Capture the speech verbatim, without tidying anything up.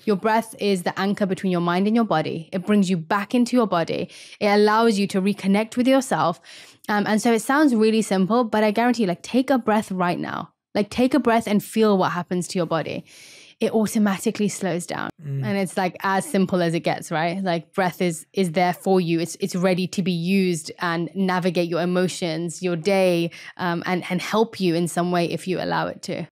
Your breath is the anchor between your mind and your body. It brings you back into your body. It allows you to reconnect with yourself. Um, and so it sounds really simple, but I guarantee you, like, take a breath right now. Like, take a breath and feel what happens to your body. It automatically slows down. Mm. And it's like as simple as it gets, right? Like, breath is is there for you. It's it's ready to be used and navigate your emotions, your day, um, and, and help you in some way if you allow it to.